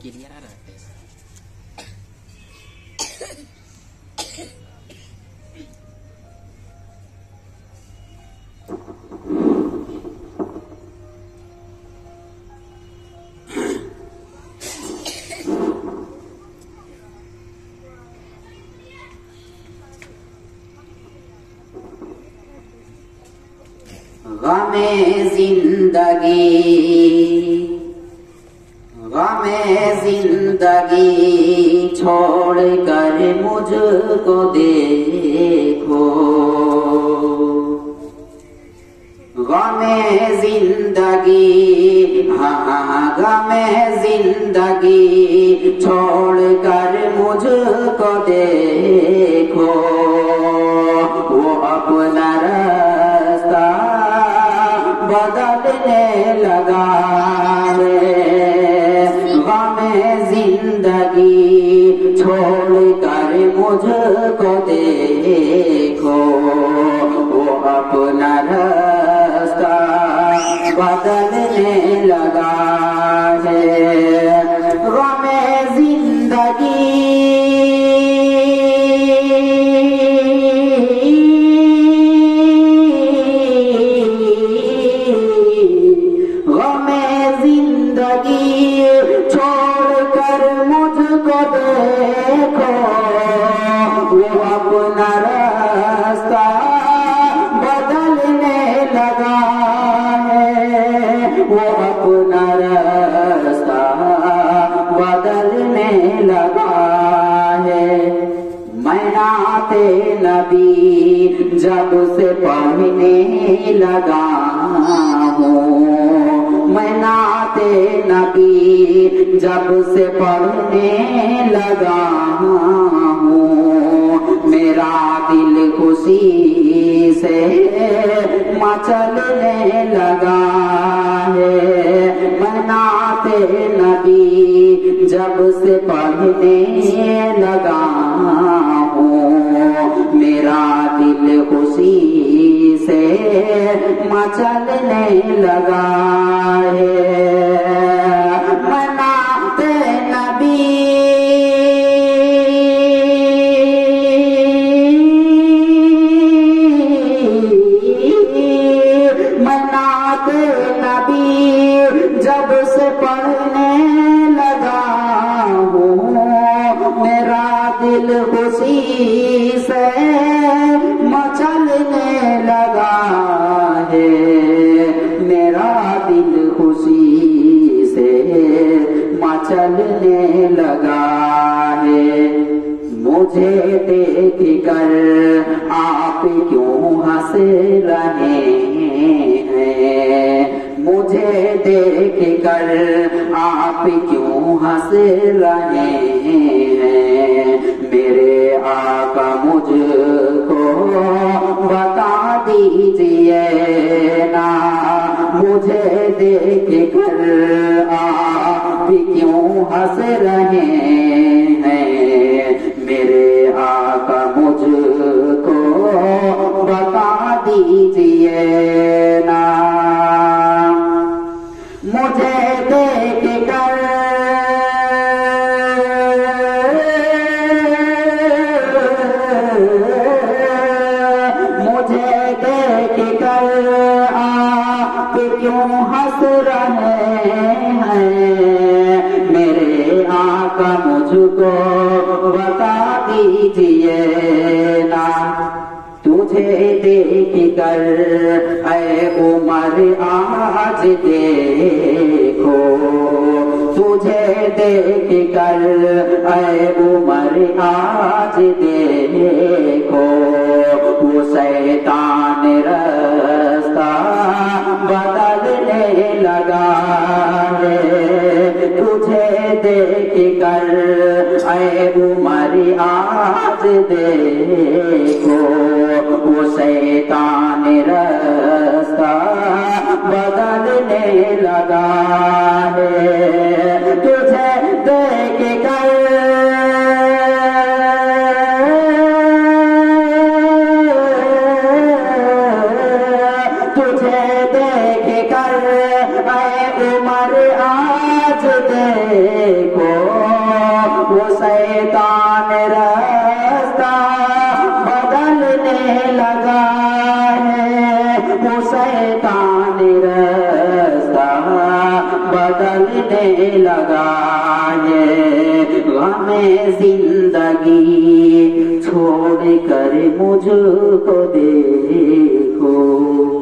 quería agarrarte. गमे जिंदगी छोड़ कर मुझको देखो, गमे जिंदगी, हाँ गमे जिंदगी छोड़ कर मुझको देखो, वो अपना रास्ता बदलने लगा है। गमे जिंदगी छोड़ कर मुझको देखो, वो अपना रास्ता बदलने लगा है। गमे जिंदगी छोड़कर मुझको देखो, वो अपना रास्ता बदलने लगा है, वो अपना रास्ता बदलने लगा है। मैं नाते नबी जब से पढ़ने लगा हूँ, मैं नाते नबी जब से पढ़ने लगा हूँ, मेरा दिल खुशी से मचलने लगा है। मैं नाते नबी जब से पढ़ने लगा हूँ, मेरा दिल खुशी से मचलने लगा है। मनाते नबी मनाते नबी जब से पढ़ने लगा हूँ, मेरा दिल खुशी से मचलने लगा है, मेरा दिल खुशी से मचलने लगा है। मुझे देख कर आप क्यों हंस रहे हैं, मुझे देख कर आप क्यों हंस रहे हैं। मेरे आका मुझको बता दीजिए ना, मुझे देख कर आप क्यों हंस रहे हैं। मेरे आका मुझको बता दीजिए ना, मुझे देख कर आप क्यों हंस रहे हैं। मेरे आका मुझको बता दीजिए ना, तुझे देख कर ऐ उमर आज देखो, तुझे देख कर ऐ उमर आज देखो, वो शैतान रास्ता बदलने लगा है। तुझे देख कर ऐ उमर आज देखो, वो शैतान रास्ता बदलने लगा है। तुझे देख कर तुझे देख कर ऐ तुम्हारे आज देखो वो शैतान रास्ता बदलने लगा है, वो शैतान रास्ता बदलने लगा है। हमें जिंदगी छोड़ कर मुझको देखो।